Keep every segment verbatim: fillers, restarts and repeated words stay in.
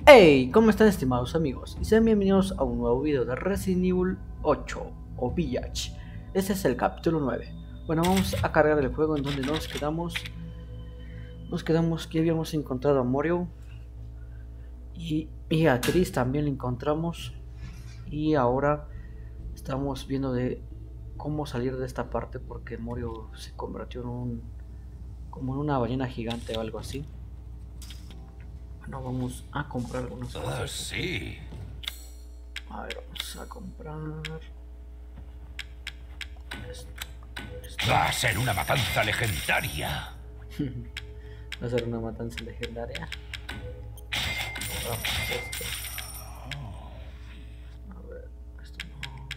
Hey, ¿cómo están estimados amigos? Y sean bienvenidos a un nuevo video de Resident Evil ocho o Village. Este es el capítulo nueve. Bueno, vamos a cargar el juego en donde nos quedamos. Nos quedamos que habíamos encontrado a Morio. Y, y a Chris también lo encontramos. Y ahora estamos viendo de cómo salir de esta parte porque Morio se convirtió en un... como en una ballena gigante o algo así. No, vamos a comprar algunas cosas. Ah, sí. A ver, vamos a comprar esto, esto. Va a ser una matanza legendaria. Va a ser una matanza legendaria. Vamos, esto. A ver, esto no.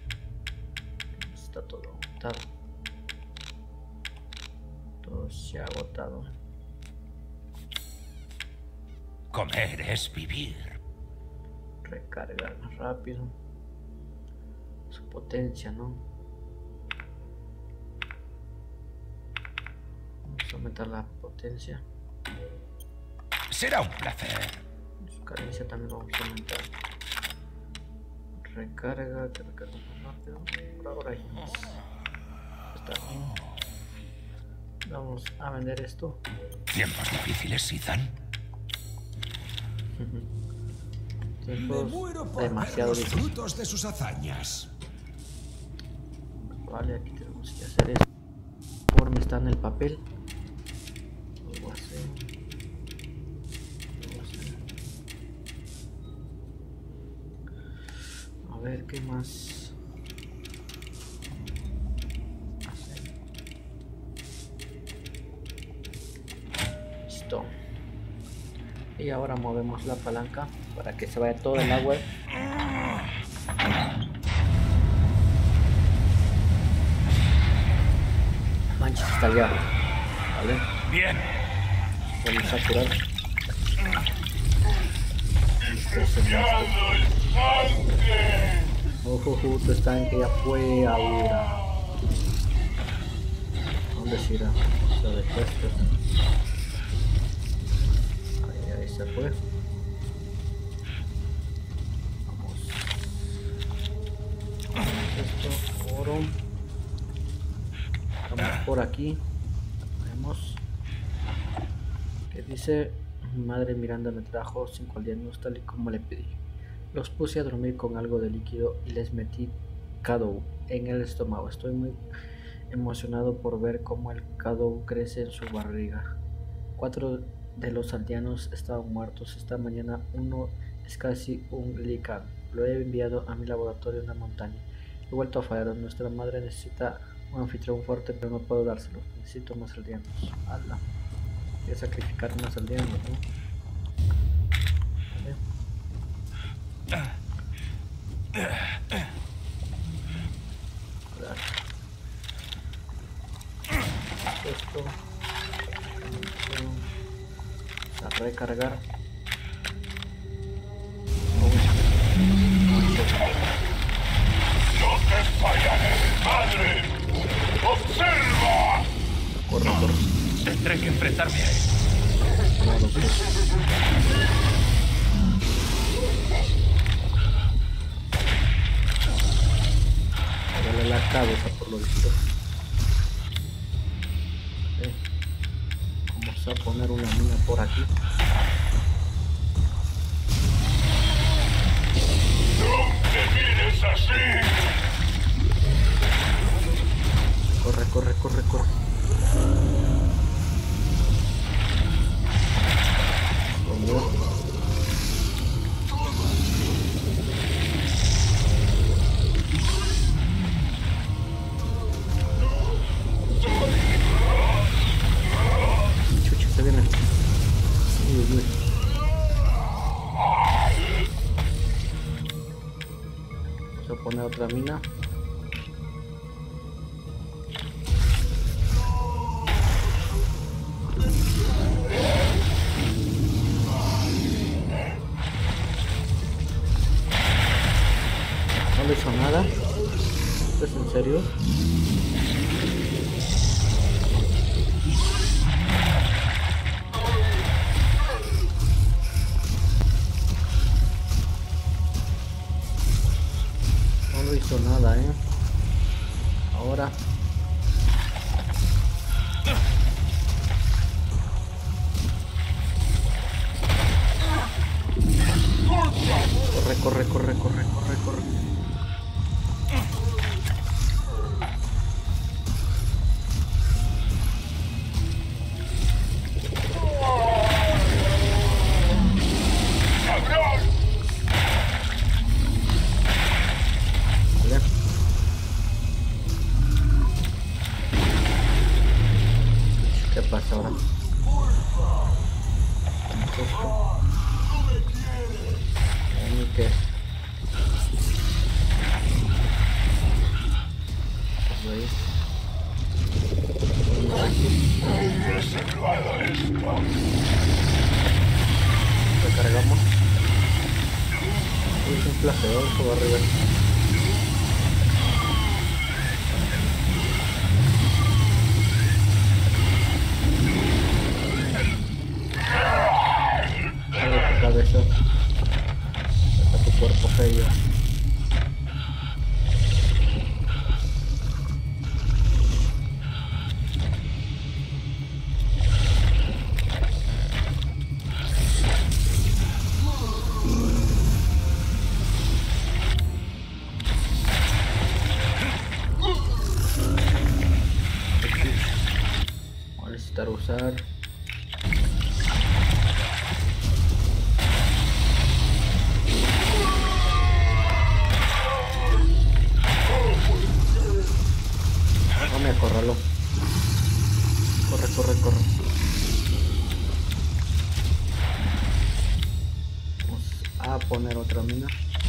Está todo agotado. Todo se ha agotado. Comer es vivir. Recargar más rápido. Su potencia, ¿no? Vamos a aumentar la potencia. Será un placer. Su cadencia también vamos a aumentar. Recarga, que recarga más rápido. Por ahora hay más. Está bien. Vamos a vender esto. Tiempos difíciles, Ethan. Me muero por demasiado ver los difícil. frutos de sus hazañas. Vale, aquí tenemos que hacer esto. Conforme está en el papel. Algo así. Algo así. A ver qué más. Hacer. Listo. Y ahora movemos la palanca para que se vaya todo el agua. Manches, está allá. Vale. Bien. Vamos a curar. Ojo, justo estanque ya fue ahora. ¿Dónde se irá? Lo de esto. Ahí, ahí se fue. Vamos. Esto, oro. Vamos por aquí. Vemos que dice: mi madre Miranda me trajo cinco aldeanos tal y como le pedí. Los puse a dormir con algo de líquido y les metí Cadou en el estómago. Estoy muy emocionado por ver cómo el Cadou crece en su barriga. Cuatro de los aldeanos estaban muertos. Esta mañana uno es casi un licán. Lo he enviado a mi laboratorio en la montaña. He vuelto a fallar. Nuestra madre necesita un anfitrión fuerte, pero no puedo dárselo. Necesito más aldeanos. Ala. Voy a sacrificar más aldeanos, ¿no? Vale. Esto. Vamos a recargar. ¡No te fallaré, madre! ¡Observa! Corre, corre. Tendré que enfrentarme a él. No lo sé. Dale la cabeza por lo visto. Okay. Vamos a poner una mina por aquí. ¡No te mires así! Corre, corre, corre, corre. Vamos. Chucha, se viene. Uy, uy. Vamos a poner otra mina. No le hizo nada. ¿Esto es en serio? hizo nada, eh. Ahora. Corre, corre, corre, corre, corre, corre. Vale. ¿Qué pasa ahora? ¿Qué? Ahí. Recargamos. Es un flaseador que va arriba. Abre tu cabeza. Saca tu cuerpo feo. Necesitar usar no me acorraló. Corre, corre, corre. Vamos a poner otra mina.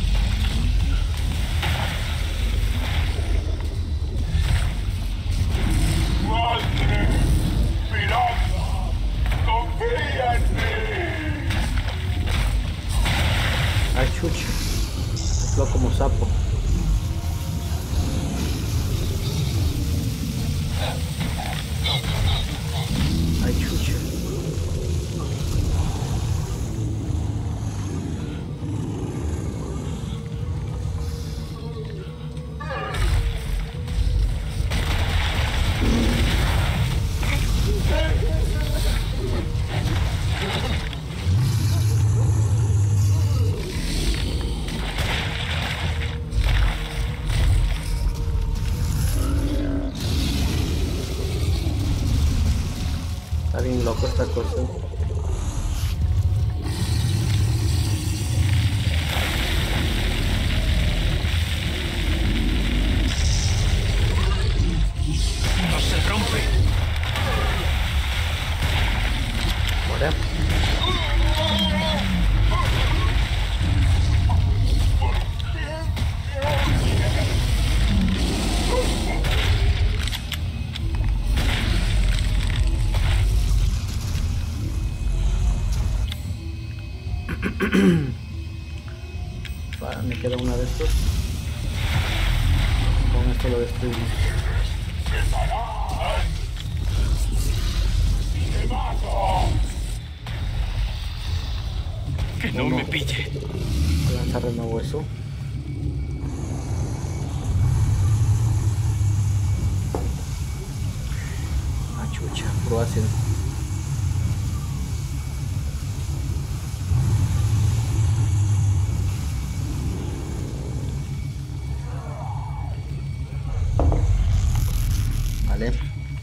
¡Madre! ¡Miranda! ¡Confía en mí! Ay, chucho. Infló como sapo. Ay, chucho. Está bien loco esta cosa. ¡No se rompe! Ahora. Para, me queda una de estos. Con esto lo destruimos. ¡Que no Uno. me pille! Voy a lanzar de nuevo eso. Ah, chucha, puro ácido. Vale.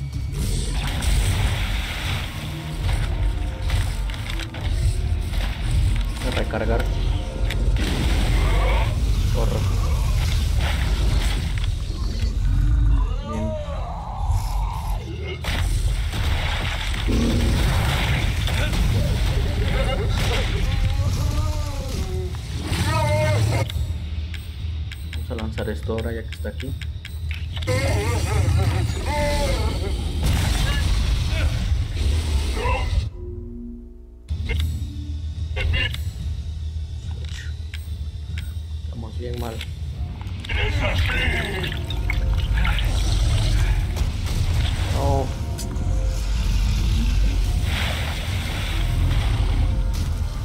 Voy a recargar. Corro. Bien. Vamos a lanzar esto ahora ya que está aquí. Estamos bien mal. ¡Es así! No.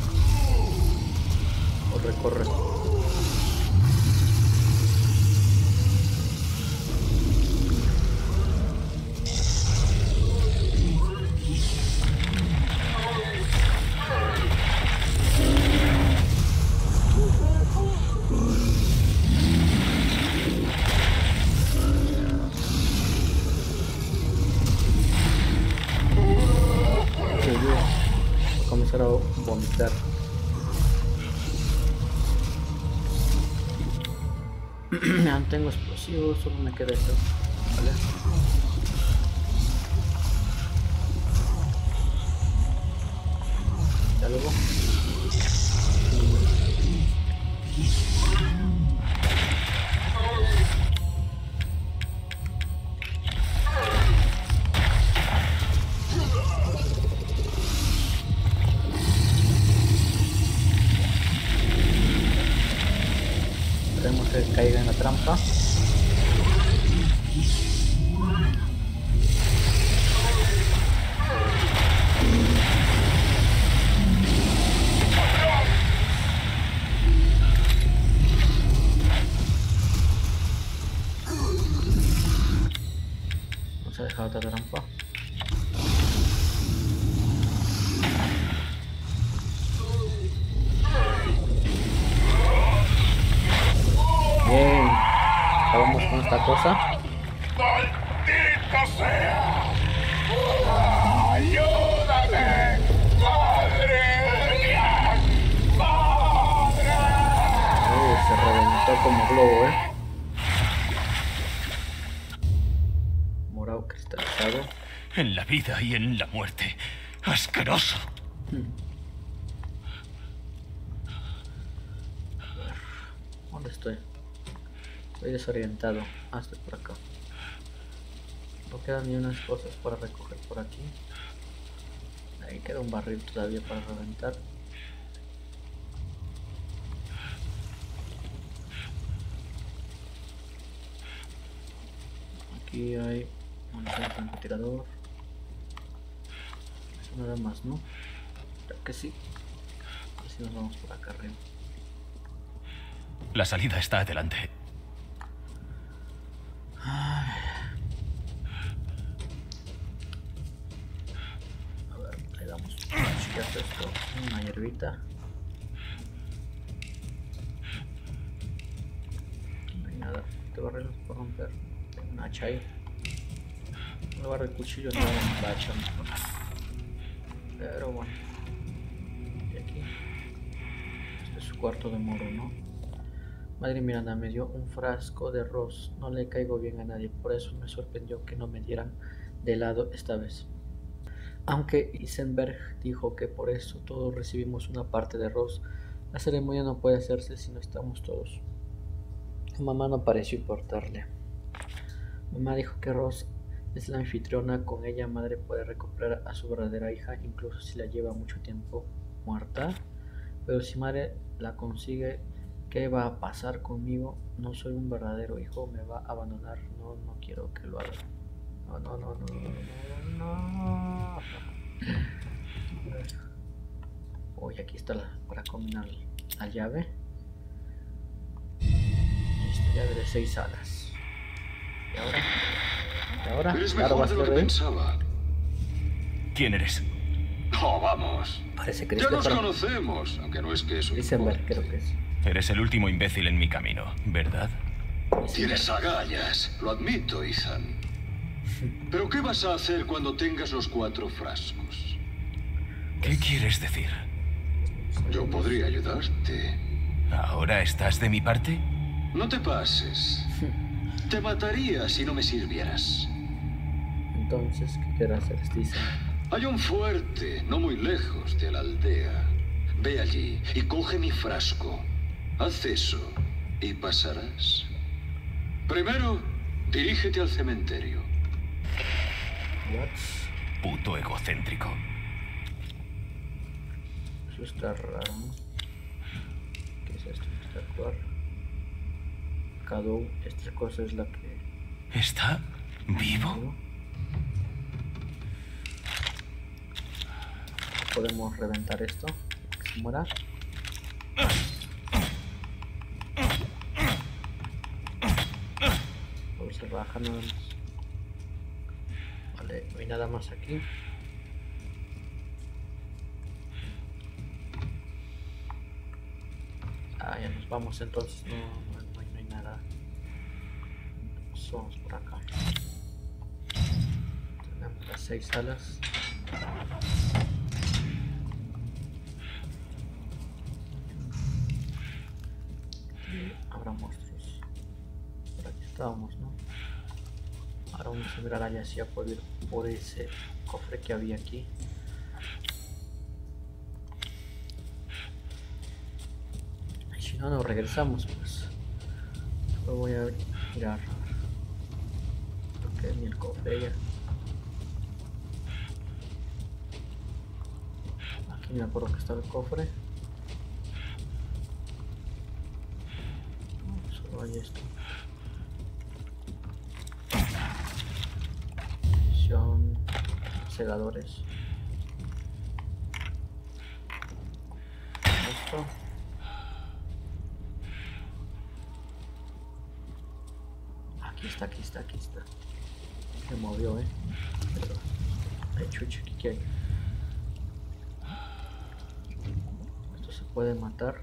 Corre, corre. reventar. Ya no tengo explosivos, solo me queda esto. Vale. Ya luego. Esperemos que caiga en la trampa. Vamos a dejar otra trampa. Bien, acabamos con esta cosa. ¡Maldita sea! ¡Ayúdame! ¡Madre mía! ¡Madre! Uh, se reventó como globo, eh. Morado cristalizado. En la vida y en la muerte. ¡Asqueroso! Hmm. ¿Dónde estoy? Estoy desorientado. Ah, estoy por acá. No quedan ni unas cosas para recoger por aquí. Ahí queda un barril todavía para reventar. Aquí hay un francotirador. Eso nada más, ¿no? Creo que sí. Así nos vamos por acá arriba. La salida está adelante. A ver, le damos un chillazo a esto, una hierbita. No hay nada, este barril nos puede romper. Tengo un hacha ahí. Un barril de cuchillo no va a echar mejor. Pero bueno. Y aquí. Este es su cuarto de moro, ¿no? Madre Miranda me dio un frasco de arroz, no le caigo bien a nadie, por eso me sorprendió que no me dieran de helado esta vez. Aunque Eisenberg dijo que por eso todos recibimos una parte de arroz, la ceremonia no puede hacerse si no estamos todos. A mamá no pareció importarle. Mamá dijo que Roz es la anfitriona, con ella madre puede recuperar a su verdadera hija, incluso si la lleva mucho tiempo muerta, pero si madre la consigue, ¿qué va a pasar conmigo? No soy un verdadero hijo, me va a abandonar. No, no quiero que lo haga. No, no, no, no, no, no. Uy, aquí está la, para combinar la llave. Esta llave de seis alas. Y ahora, y ahora, Eres claro, mejor de lo que de pensaba. ¿Quién eres? Oh, vamos. Parece que Ya nos Christopher conocemos, aunque no es que eso Eisenberg, importe. creo que es. Eres el último imbécil en mi camino, ¿verdad? Tienes agallas, lo admito, Ethan. Pero ¿qué vas a hacer cuando tengas los cuatro frascos? ¿Qué quieres decir? Yo podría ayudarte. ¿Ahora estás de mi parte? No te pases. Te mataría si no me sirvieras. Entonces, ¿qué quiere hacer Steve? Hay un fuerte, no muy lejos de la aldea. Ve allí y coge mi frasco. Haz eso y pasarás. Primero, dirígete al cementerio. What? Puto egocéntrico. Eso está raro, ¿no? ¿Qué es esto? Está actuar. Cadou, esta cosa es la que... ¿Está vivo? Podemos reventar esto, que se muera. A ver, se baja nada más. Vale, no hay nada más aquí. Ah, ya nos vamos entonces, no, no, no, hay, no hay nada. Nos vamos por acá. Tenemos las seis alas. Habrá monstruos. Por aquí estábamos, ¿no? Ahora vamos a mirar allá hacia por ir por ese cofre que había aquí. Y si no nos regresamos, pues lo voy a mirar. Porque ni el cofre ya. Aquí me acuerdo que está el cofre. Solo hay esto. Misión segadores. Esto. Aquí está, aquí está, aquí está. Se movió, eh. Pero hay chuche, ¿qué hay? Esto se puede matar.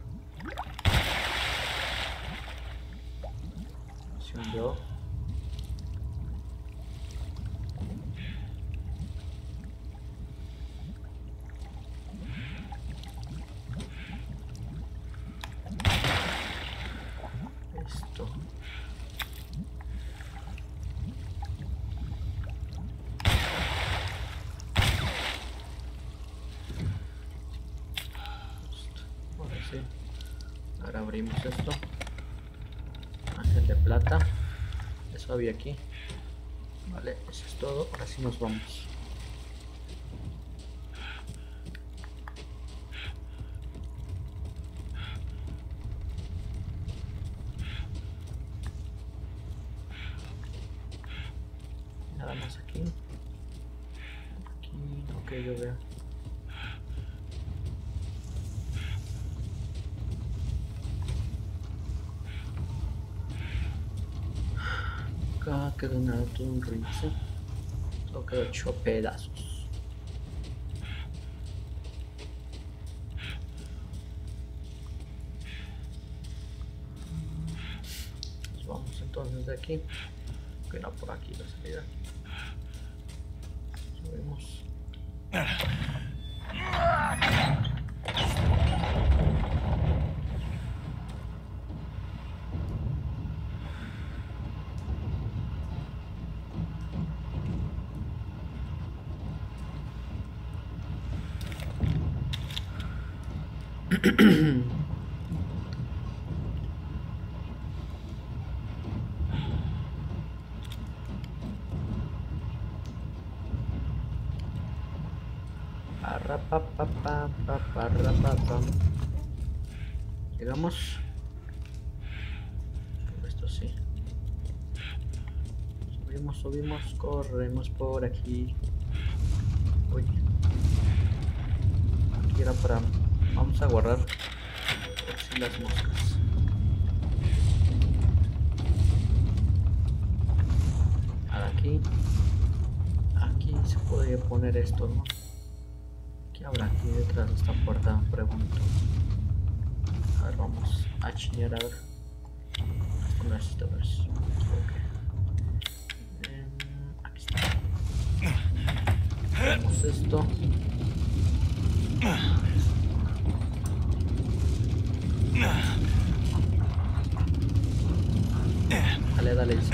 Se hundió. Esto. Ahora sí. Ahora abrimos esto. Ángel de plata. Eso había aquí. Vale, eso es todo. Ahora sí nos vamos. Nada más aquí. Aquí, ok, yo veo. Acá quedó un auto, un rince. Todo quedó hecho pedazos. Nos vamos entonces de aquí. Que no por aquí la salida. Subimos. Llegamos. Esto sí. Subimos, subimos, corremos por aquí. Uy. Aquí era para... Vamos a guardar por si las moscas. Aquí. Aquí se podría poner esto, ¿no? ¿Qué habrá aquí detrás de esta puerta? Pregunto. A ver, vamos a chinear, a ver. Con esto, a ver. Okay. Eh, aquí está. Hacemos esto. Dale, dale. Listo.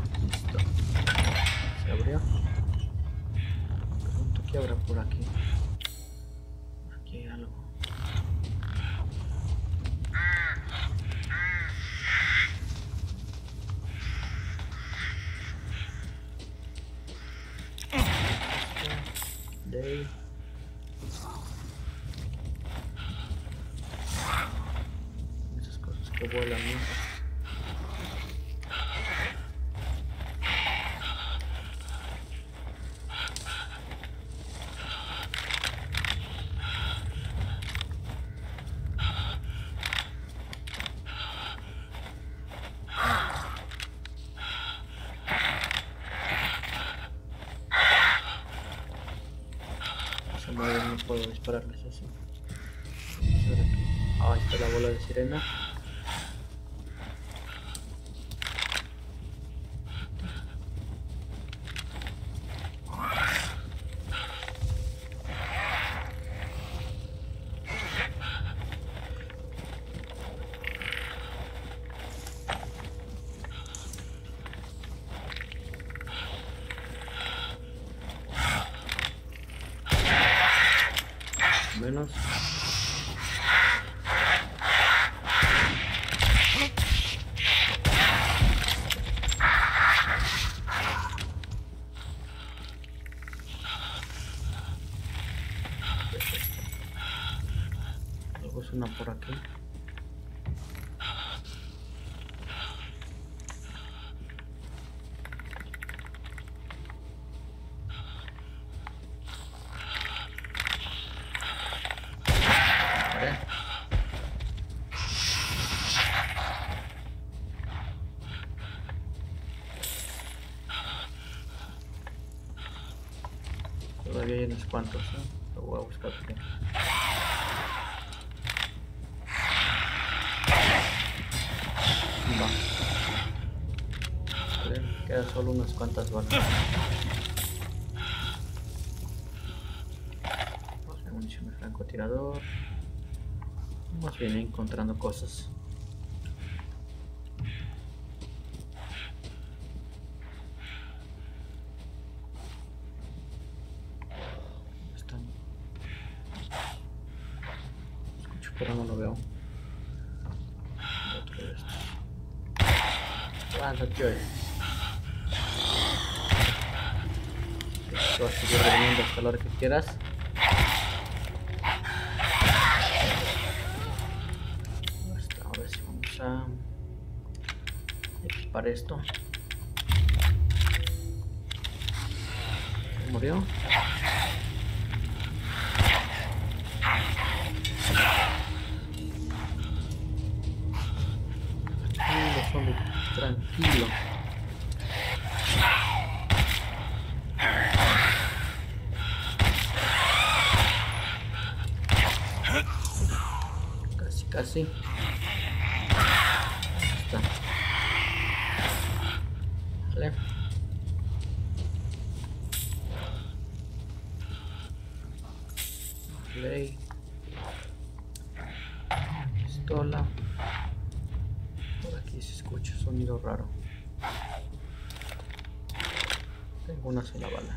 Se abrió. Pregunto qué habrá por aquí. Aquí hay algo. Day. Esas cosas que vuelan, ¿no? No puedo dispararles así. Ah, ahí está la bola de sirena. menos. Luego suena por aquí. Todavía hay unos cuantos, ¿eh? Lo voy a buscar aquí. Va. Vale, quedan solo unas cuantas balas. Vamos a munición de francotirador. Vamos bien encontrando cosas. Pero no lo veo. Otro de estos. Lánzate hoy. Voy a seguir reuniendo hasta la hora que quieras. Hasta ahora sí vamos a equipar esto. ¿Se murió? Tranquilo. Casi, casi. Ahí está. Vale. Play. Pistola. Por aquí se escucha sonido raro. Tengo una sola bala.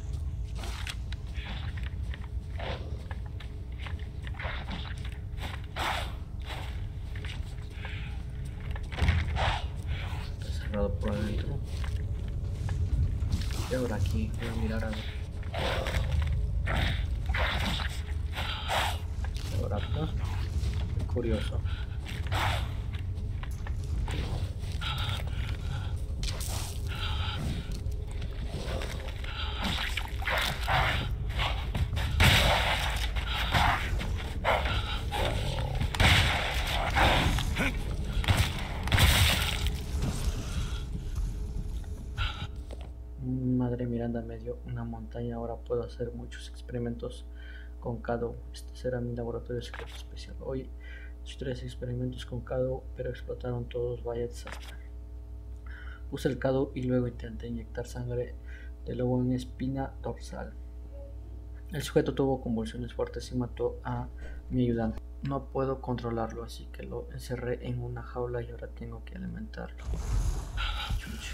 Está cerrado por adentro. Y ahora aquí voy a mirar a ver. Ahora acá. Qué curioso. Madre Miranda me dio una montaña, ahora puedo hacer muchos experimentos con Cado. Este será mi laboratorio secreto especial. Hoy he hecho tres experimentos con Cado, pero explotaron todos, vaya desastre. Puse el Cado y luego intenté inyectar sangre de lobo en espina dorsal. El sujeto tuvo convulsiones fuertes y mató a mi ayudante. No puedo controlarlo, así que lo encerré en una jaula y ahora tengo que alimentarlo. Chucha.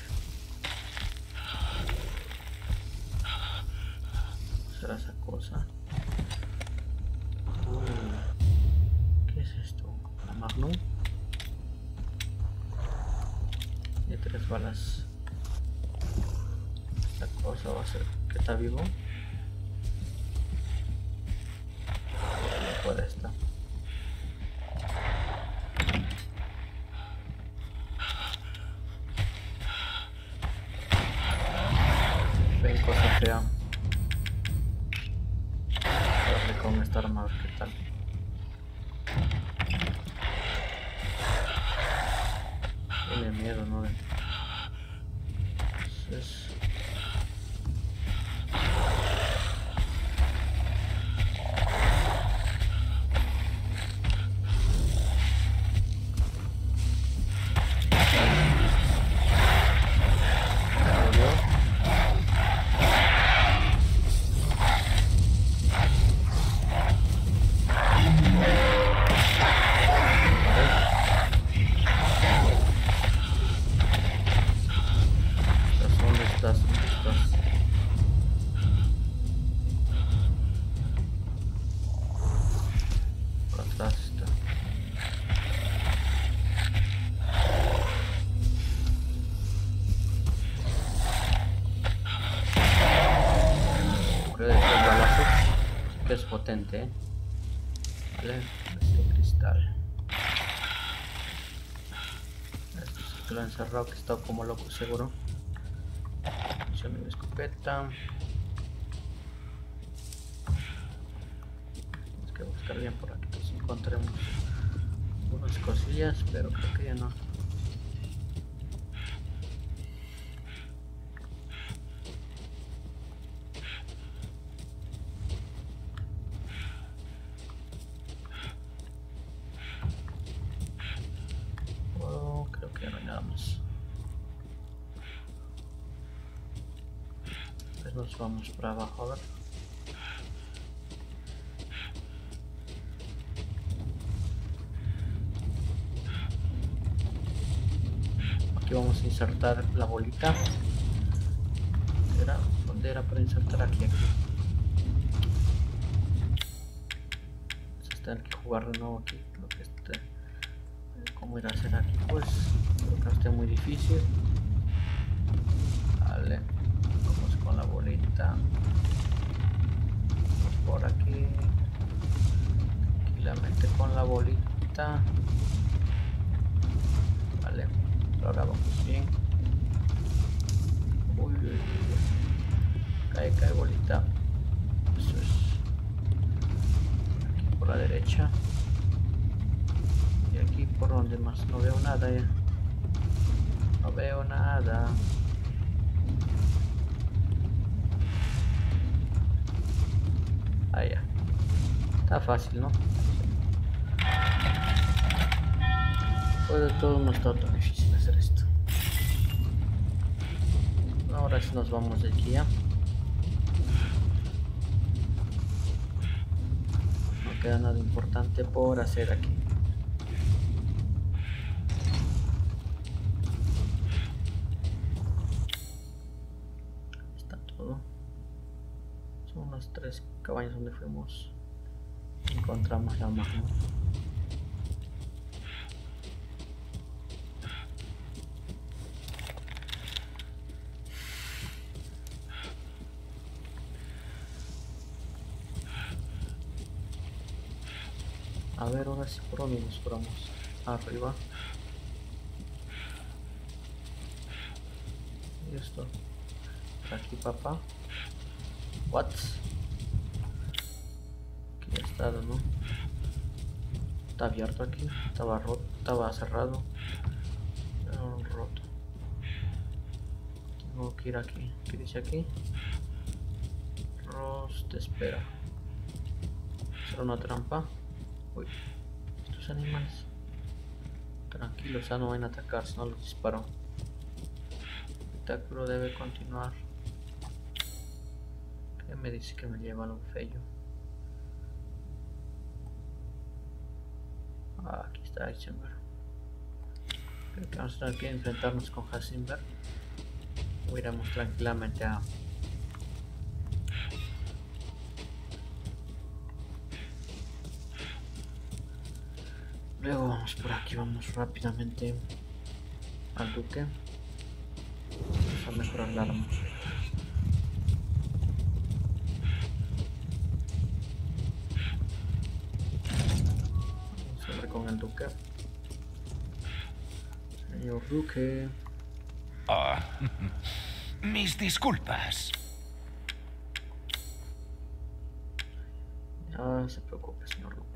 ¿Será esa cosa? Uh, ¿qué es esto? ¿La Magnum? Y tres balas. Esta cosa va a ser que está vivo. No puede estar. Ven, cosa fea. Con esta arma, ¿qué tal? Tiene miedo, ¿no? Entonces... potente, ¿eh? Vale, este cristal. Este lo he encerrado, que está como loco seguro. Funciona mi escopeta. Tenemos que buscar bien por aquí, si encontremos unas cosillas, pero creo que ya no. Nos vamos para abajo, a ver. Aquí vamos a insertar la bolita. ¿Era? ¿Dónde era para insertar? Aquí, aquí. Vamos a tener que jugar de nuevo aquí. Lo que esté, ¿cómo ir a hacer aquí? Pues creo que no esté muy difícil. Vale. Con la bolita por aquí tranquilamente con la bolita. Vale, ahora vamos bien. Uy, uy, uy. Cae, cae bolita. Eso es. Aquí por la derecha y aquí por donde más no veo nada ya. No veo nada. Ah, ya. Está fácil, ¿no? Pues de todo no está tan difícil hacer esto. Ahora sí nos vamos de aquí ya. No queda nada importante por hacer aquí. Está todo. Son unas tres cabañas donde fuimos. Encontramos la magma. A ver, ahora sí por dónde nos fuéramos. Arriba. Y esto. Por aquí, papá. What? Aquí ya está, ¿no? Está abierto aquí. Estaba roto. Estaba cerrado. Pero roto. Tengo que ir aquí. ¿Qué dice aquí? Ross te espera. ¿Será una trampa? Uy, estos animales. Tranquilos, ya no van a atacar si no los disparo. El espectáculo debe continuar. ¿Qué me dice que me lleva a lo feo? Ah, aquí está Heisenberg. Creo que vamos a tener que enfrentarnos con Heisenberg. O iremos tranquilamente a... Luego vamos por aquí, vamos rápidamente al duque. Vamos a mejorar la arma. Vamos a ver con el duque. Señor duque. Ah, mis disculpas. No se preocupe, señor duque.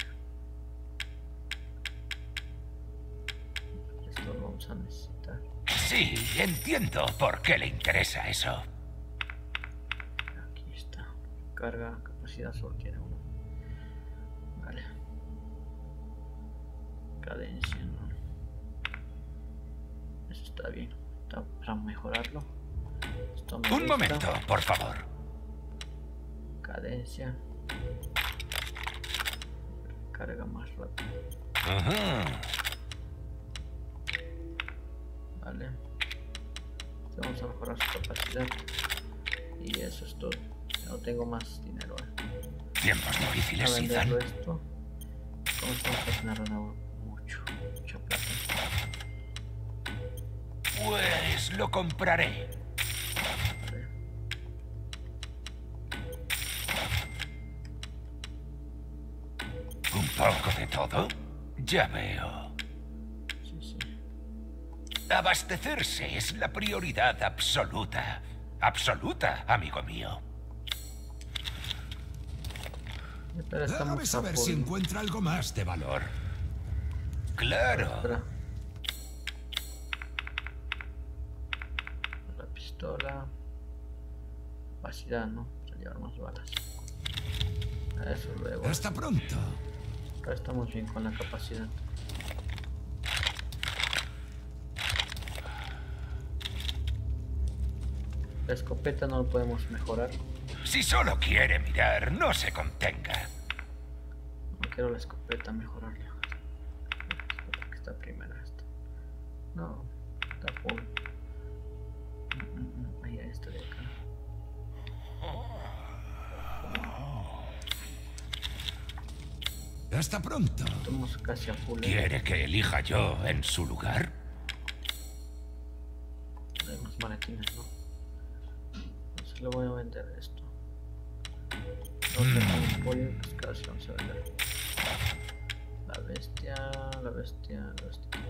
Esto lo vamos a necesitar. Sí, entiendo por qué le interesa eso. Aquí está. Carga, capacidad, solo tiene uno. Vale. Cadencia, ¿no? Eso está bien. Está para mejorarlo. Esto me Un gusta. momento, por favor. Cadencia. Carga más rápido. Ajá. Vale. Vamos a mejorar su capacidad. Y eso es todo. Ya no tengo más dinero. Eh. Tiempos A difíciles, venderlo Ethan. esto. Vamos a tener de nuevo mucho, mucha plata. Pues lo compraré. Vale. poco de todo. Ya veo. Sí, sí. Abastecerse es la prioridad absoluta. Absoluta, amigo mío. Espera, Déjame estamos a saber si full. encuentra algo más de valor. Claro. Espera. La pistola. Capacidad, ¿no? Para llevar más balas. Eso luego. Hasta pronto. Acá estamos bien con la capacidad. La escopeta no lo podemos mejorar. Si solo quiere mirar, no se contenga. No quiero la escopeta mejorarla. Espera, que está primero esto. No, está full. Mm, mm, mm, ahí está de acá. Hasta pronto. Estamos casi a full. ¿eh? ¿Quiere que elija yo en su lugar? Hay más maletines, ¿no? Entonces le voy a vender esto. No tenemos pollo, excavación se vende. La bestia, la bestia, la bestia, la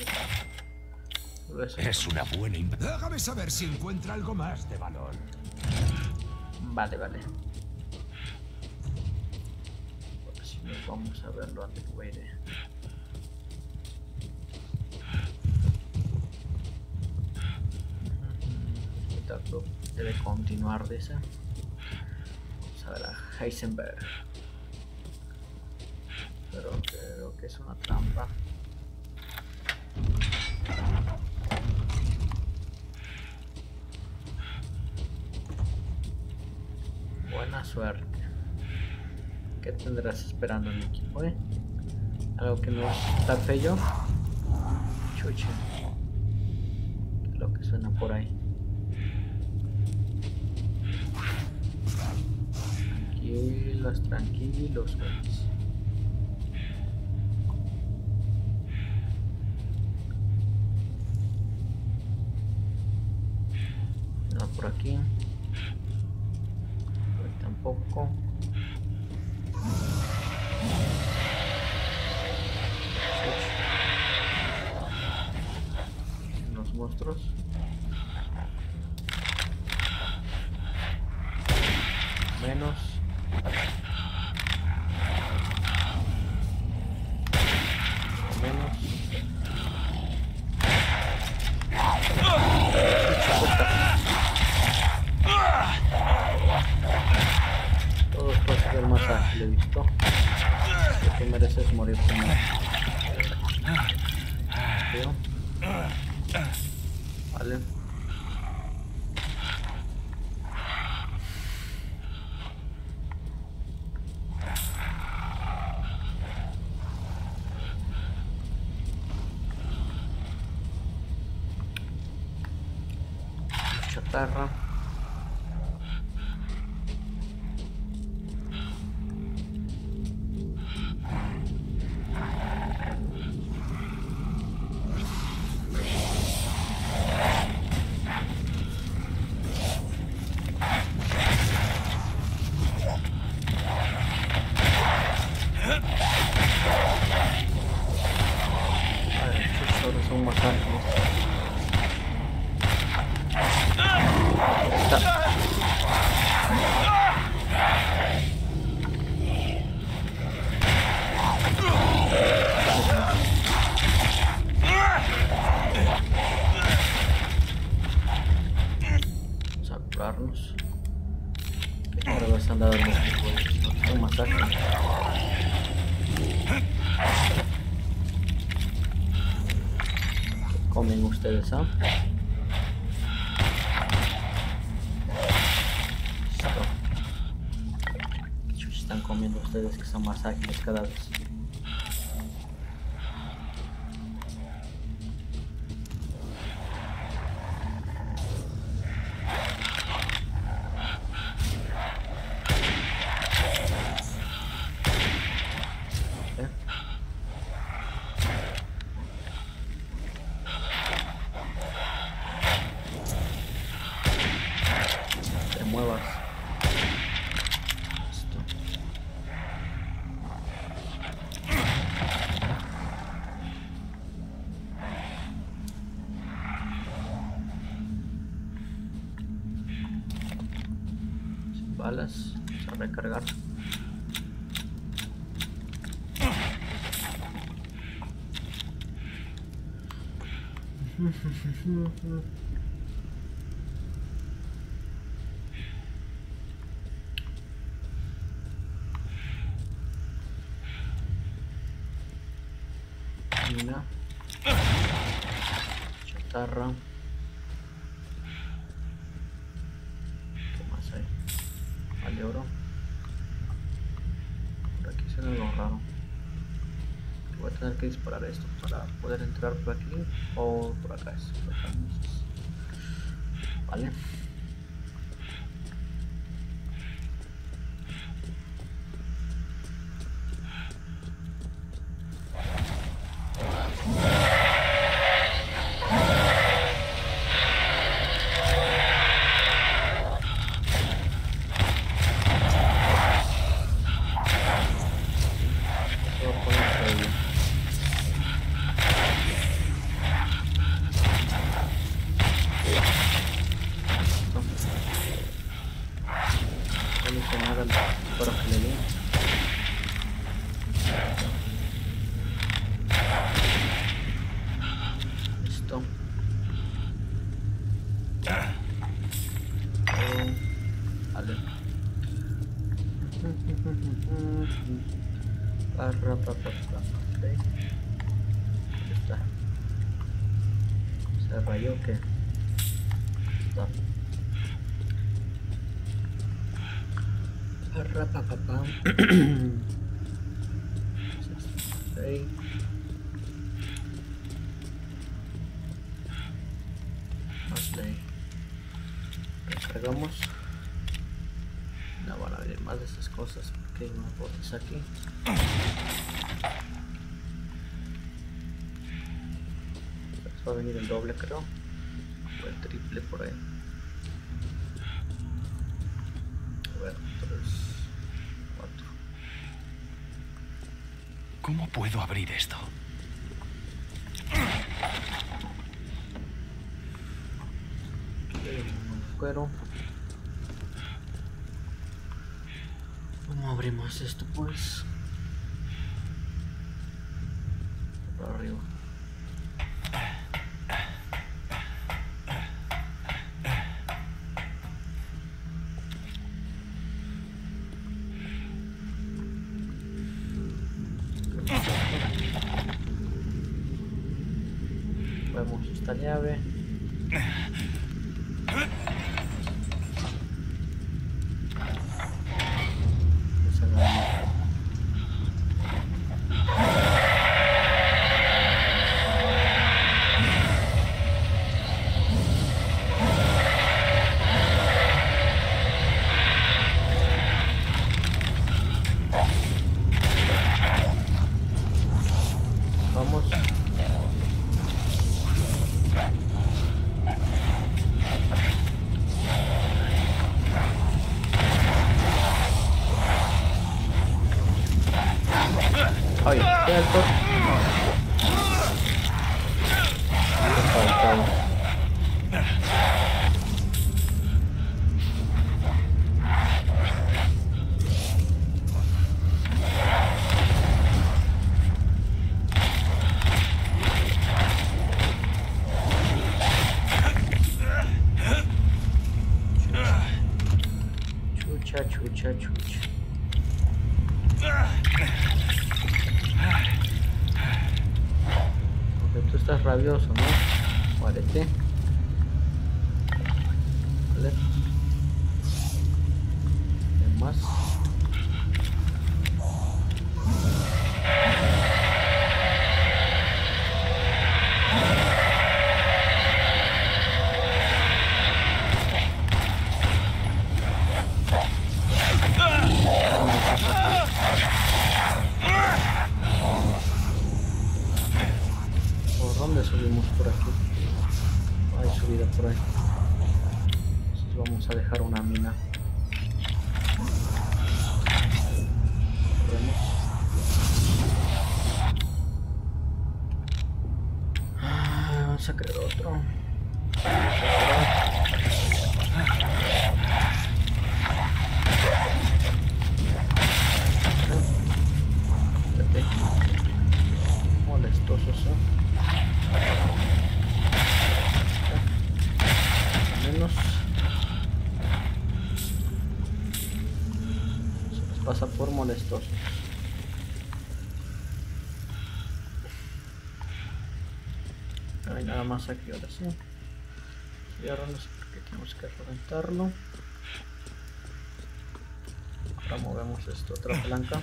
bestia. Es una buena inversión. Déjame saber si encuentra algo más de valor. Vale, vale. Ahora sí nos vamos a verlo antes de ir. Debe continuar de esa. Vamos a ver a Heisenberg. Pero creo que es una trampa. Buena suerte. ¿Qué tendrás esperando en mi equipo, eh? Algo que no está feo. Chuche. ¿Qué es lo que suena por ahí? Tranquilos, tranquilos, güeyes. No por aquí. Por ahí tampoco. Los monstruos. Menos. Menos. Todos pueden ser más ágil, he visto. Lo que mereces morir primero. Veo. Vale. Chatarra. Son más ágiles. Vamos a curarnos. Ahora vas a andar en los tipos. Un masaje. Comen ustedes, ¿ah? Listo. Están comiendo ustedes que son más ágiles cada vez. Muevas. Listo. balas. Vamos a recargar. Mina. Chatarra. ¿Qué más hay? Vale, oro. Por aquí se ve algo raro. Voy a tener que disparar esto para poder entrar por aquí o por acá. Es, por acá. Vale. ¿Se rayó o qué? No. Rapapapam. Okay. Más ley. Recargamos. No van a venir más de estas cosas porque hay más botes aquí. Va a venir el doble, creo, o el triple por ahí. A ver, tres, cuatro. ¿Cómo puedo abrir esto? Un agujero. ¿Cómo abrimos esto, pues? Por arriba. Vemos esta llave. Esa es la... Vamos. Oye, ¿qué alto? Chucha, chucha, chucha. Porque tú estás rabioso, ¿no? Muérete. Vale. ¿Qué más? ¿Por dónde subimos por aquí? Hay subida por ahí. Entonces vamos a dejar una mina. Ah, vamos a crear otro. molestosos, ¿eh? Al menos se les pasa por molestosos. No hay nada más aquí ahora sí. Cierro, no sé por qué tenemos que reventarlo. Ahora movemos esto, otra palanca.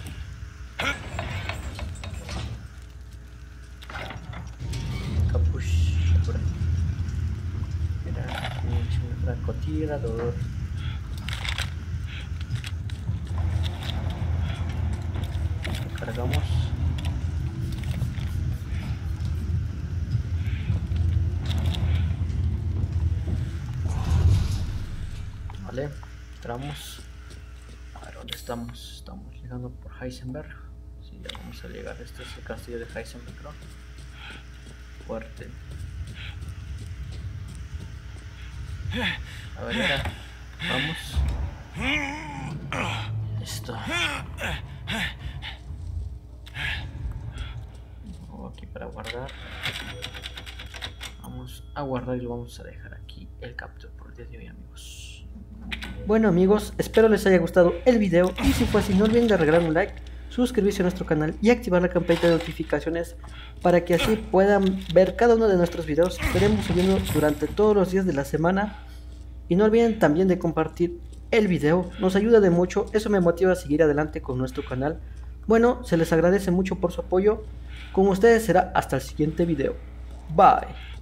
Capuch, por ahí. Mira, aquí un francotirador. Lo cargamos. Vale, entramos. A ver, ¿dónde estamos? Estamos llegando por Heisenberg. Sí, ya vamos a llegar. Este es el castillo de Heisenberg, ¿no? Fuerte. A ver, ya. Vamos. Listo. Luego aquí para guardar. Vamos a guardar y lo vamos a dejar aquí el capture por el día de hoy, amigos. Bueno, amigos, espero les haya gustado el video y si fue así no olviden de regalar un like, suscribirse a nuestro canal y activar la campanita de notificaciones para que así puedan ver cada uno de nuestros videos. Estaremos subiendo durante todos los días de la semana y no olviden también de compartir el video, nos ayuda de mucho, eso me motiva a seguir adelante con nuestro canal. Bueno, se les agradece mucho por su apoyo, con ustedes será hasta el siguiente video. Bye.